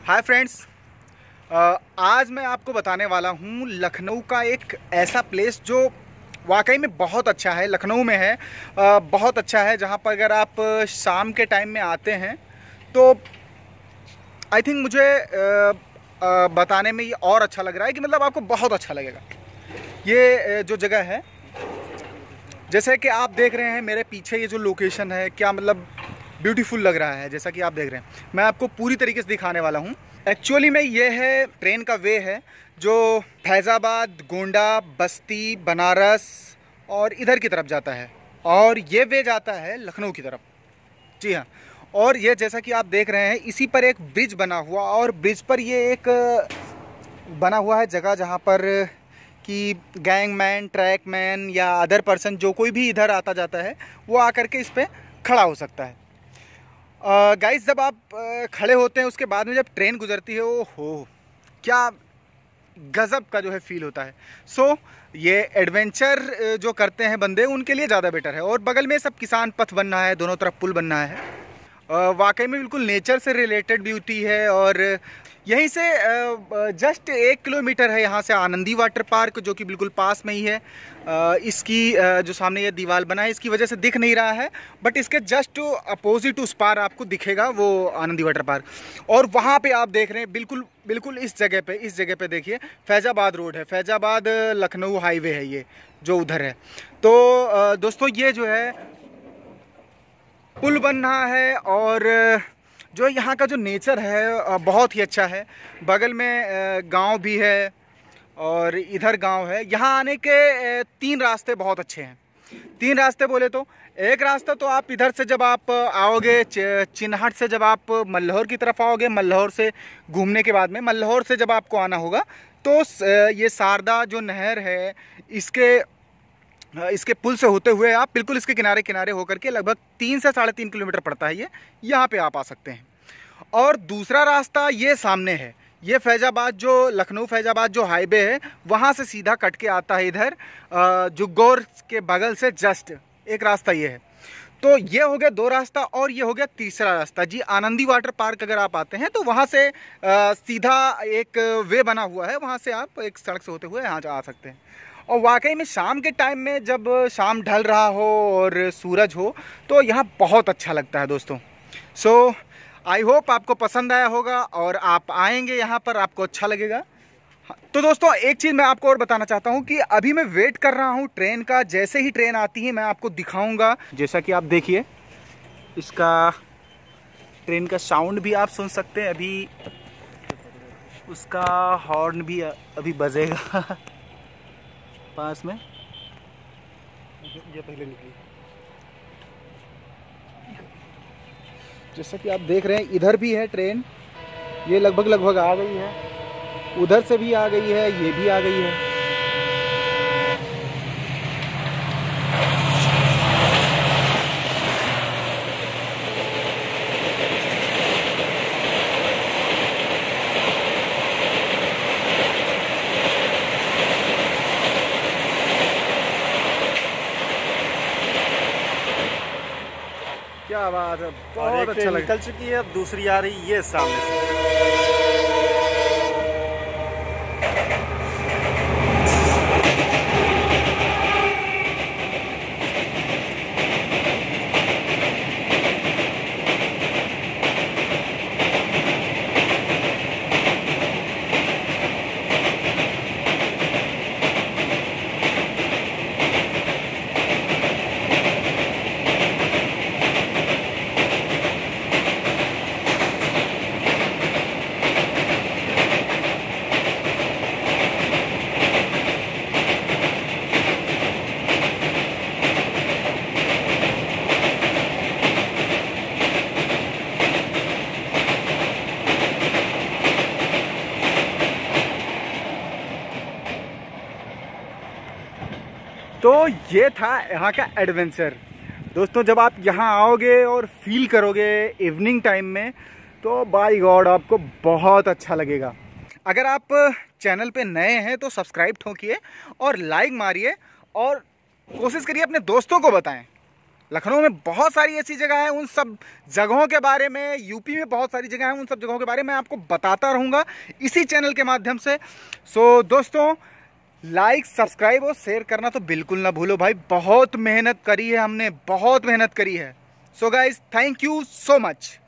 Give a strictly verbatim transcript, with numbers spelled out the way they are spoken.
Hi friends, आज मैं आपको बताने वाला हूँ लखनऊ का एक ऐसा प्लेस जो वाकई में बहुत अच्छा है। लखनऊ में है, आ, बहुत अच्छा है, जहाँ पर अगर आप शाम के टाइम में आते हैं तो आई थिंक मुझे आ, आ, बताने में ये और अच्छा लग रहा है कि मतलब आपको बहुत अच्छा लगेगा। ये जो जगह है, जैसे कि आप देख रहे हैं मेरे पीछे, ये जो लोकेशन है क्या मतलब ब्यूटीफुल लग रहा है। जैसा कि आप देख रहे हैं, मैं आपको पूरी तरीके से दिखाने वाला हूँ। एक्चुअली में ये है ट्रेन का वे है जो फैज़ाबाद, गोंडा, बस्ती, बनारस और इधर की तरफ जाता है, और ये वे जाता है लखनऊ की तरफ। जी हाँ, और ये जैसा कि आप देख रहे हैं इसी पर एक ब्रिज बना हुआ, और ब्रिज पर ये एक बना हुआ है जगह जहाँ पर कि गैंगमैन, ट्रैकमैन या अदर पर्सन जो कोई भी इधर आता जाता है वो आकर के इस पर खड़ा हो सकता है। गाइस, uh, जब आप uh, खड़े होते हैं उसके बाद में जब ट्रेन गुजरती है, ओ हो क्या गज़ब का जो है फील होता है। सो so, ये एडवेंचर uh, जो करते हैं बंदे, उनके लिए ज़्यादा बेटर है। और बगल में सब किसान पथ बनना है, दोनों तरफ पुल बनना है। uh, वाकई में बिल्कुल नेचर से रिलेटेड ब्यूटी है। और यहीं से जस्ट एक किलोमीटर है यहाँ से आनंदी वाटर पार्क, जो कि बिल्कुल पास में ही है। इसकी जो सामने ये दीवार बना है, इसकी वजह से दिख नहीं रहा है, बट इसके जस्ट अपोजिट उस पार आपको दिखेगा वो आनंदी वाटर पार्क। और वहाँ पे आप देख रहे हैं बिल्कुल बिल्कुल इस जगह पे इस जगह पे देखिए फैज़ाबाद रोड है, फैज़ाबाद लखनऊ हाईवे है ये जो उधर है। तो दोस्तों, ये जो है पुल बन रहा है, और जो यहाँ का जो नेचर है बहुत ही अच्छा है। बगल में गांव भी है और इधर गांव है। यहाँ आने के तीन रास्ते बहुत अच्छे हैं। तीन रास्ते बोले तो एक रास्ता तो आप इधर से जब आप आओगे चिन्हट से, जब आप मल्हौर की तरफ आओगे, मल्हौर से घूमने के बाद में मल्हौर से जब आपको आना होगा तो ये शारदा जो नहर है, इसके इसके पुल से होते हुए आप बिल्कुल इसके किनारे किनारे होकर के लगभग तीन से साढ़े तीन किलोमीटर पड़ता है ये, यहाँ पे आप आ सकते हैं। और दूसरा रास्ता ये सामने है, ये फैज़ाबाद जो लखनऊ फैज़ाबाद जो हाईवे है, वहाँ से सीधा कट के आता है इधर जुग्गौर के बगल से जस्ट एक रास्ता ये है। तो ये हो गया दो रास्ता, और ये हो गया तीसरा रास्ता जी। आनंदी वाटर पार्क अगर आप आते हैं तो वहाँ से आ, सीधा एक वे बना हुआ है, वहाँ से आप एक सड़क से होते हुए यहाँ आ सकते हैं। और वाकई में शाम के टाइम में जब शाम ढल रहा हो और सूरज हो तो यहाँ बहुत अच्छा लगता है दोस्तों। सो आई होप आपको पसंद आया होगा और आप आएंगे यहाँ पर, आपको अच्छा लगेगा। तो दोस्तों, एक चीज़ मैं आपको और बताना चाहता हूँ कि अभी मैं वेट कर रहा हूँ ट्रेन का। जैसे ही ट्रेन आती है मैं आपको दिखाऊंगा। जैसा कि आप देखिए, इसका ट्रेन का साउंड भी आप सुन सकते हैं। अभी उसका हॉर्न भी अभी बजेगा पास में। ये पहले निकली। जैसा कि आप देख रहे हैं इधर भी है ट्रेन, ये लगभग लगभग आ गई है, उधर से भी आ गई है, ये भी आ गई है। क्या बात है, बहुत अच्छा लगा। निकल चुकी है, अब दूसरी आ रही है सामने से। तो ये था यहाँ का एडवेंचर दोस्तों। जब आप यहाँ आओगे और फील करोगे इवनिंग टाइम में, तो बाय गॉड आपको बहुत अच्छा लगेगा। अगर आप चैनल पे नए हैं तो सब्सक्राइब ठोकिए और लाइक मारिए, और कोशिश करिए अपने दोस्तों को बताएं। लखनऊ में बहुत सारी ऐसी जगह है, उन सब जगहों के बारे में, यूपी में बहुत सारी जगह हैं, उन सब जगहों के बारे में आपको बताता रहूँगा इसी चैनल के माध्यम से। सो दोस्तों, लाइक, सब्सक्राइब और शेयर करना तो बिल्कुल ना भूलो भाई। बहुत मेहनत करी है हमने, बहुत मेहनत करी है। So guys, thank you so much.